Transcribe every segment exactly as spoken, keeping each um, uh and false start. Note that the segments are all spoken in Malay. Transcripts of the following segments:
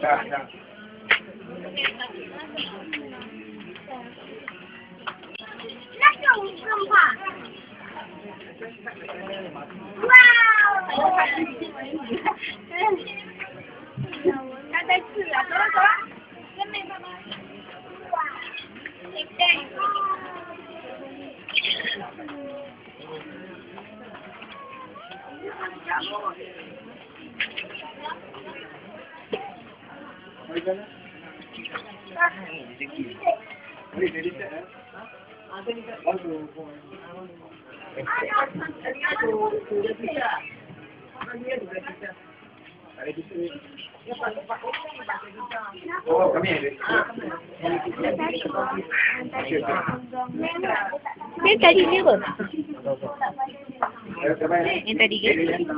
他在吃啊，走了走了，跟妹妹们。哇，对不对？ Oh, kami ada. Yang tadi ni apa? Yang tadi ke?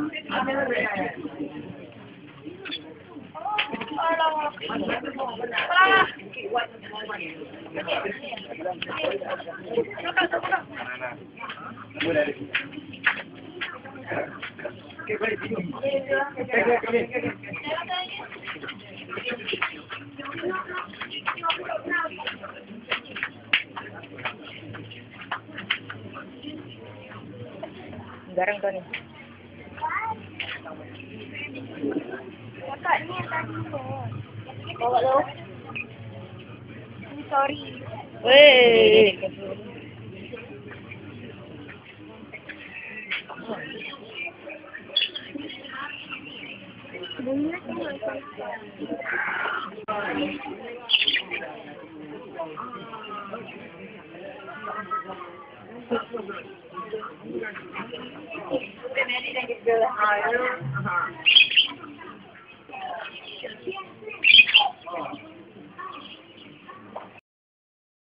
Garang kau ni. Kakak ni yang tadi tu. Bawa tu. Sorry. Weh.